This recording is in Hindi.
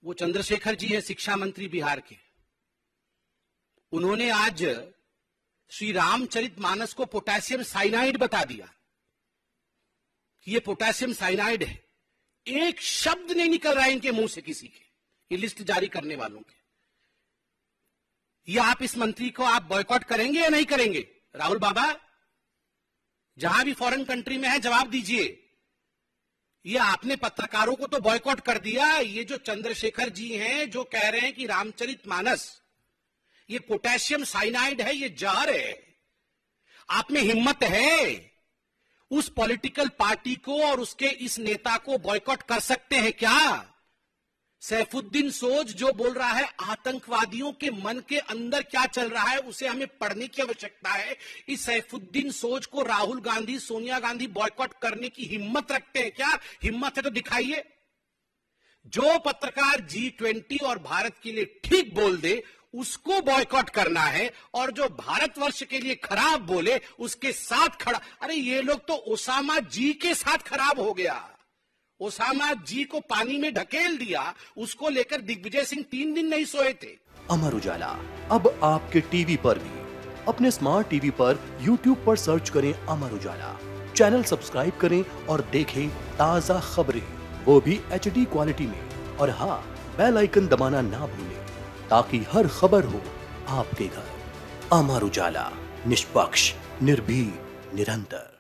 वो चंद्रशेखर जी हैं शिक्षा मंत्री बिहार के। उन्होंने आज श्री रामचरितमानस को पोटेशियम साइनाइड बता दिया कि ये पोटेशियम साइनाइड है। एक शब्द नहीं निकल रहा है इनके मुंह से किसी के, ये लिस्ट जारी करने वालों के। ये आप इस मंत्री को आप बॉयकॉट करेंगे या नहीं करेंगे? राहुल बाबा, जहां भी फॉरेन कंट्री में है जवाब दीजिए। ये आपने पत्रकारों को तो बॉयकॉट कर दिया। ये जो चंद्रशेखर जी हैं जो कह रहे हैं कि रामचरितमानस ये पोटेशियम साइनाइड है, ये जहर है। आप में हिम्मत है उस पॉलिटिकल पार्टी को और उसके इस नेता को बॉयकॉट कर सकते हैं क्या? सैफुद्दीन सोज जो बोल रहा है आतंकवादियों के मन के अंदर क्या चल रहा है उसे हमें पढ़ने की आवश्यकता है। इस सैफुद्दीन सोज को राहुल गांधी, सोनिया गांधी बॉयकॉट करने की हिम्मत रखते हैं क्या? हिम्मत है तो दिखाइए। जो पत्रकार G20 और भारत के लिए ठीक बोल दे उसको बॉयकॉट करना है, और जो भारतवर्ष के लिए खराब बोले उसके साथ खड़ा। अरे ये लोग तो ओसामा जी के साथ खराब हो गया। ओसामा जी को पानी में ढकेल दिया, उसको लेकर दिग्विजय सिंह 3 दिन नहीं सोए थे। अमर उजाला अब आपके टीवी पर भी। अपने स्मार्ट टीवी पर YouTube पर सर्च करें अमर उजाला, चैनल सब्सक्राइब करें और देखें ताजा खबरें, वो भी HD क्वालिटी में। और हाँ, बेल आइकन दबाना ना भूलें ताकि हर खबर हो आपके घर। अमर उजाला, निष्पक्ष, निर्भीक, निरंतर।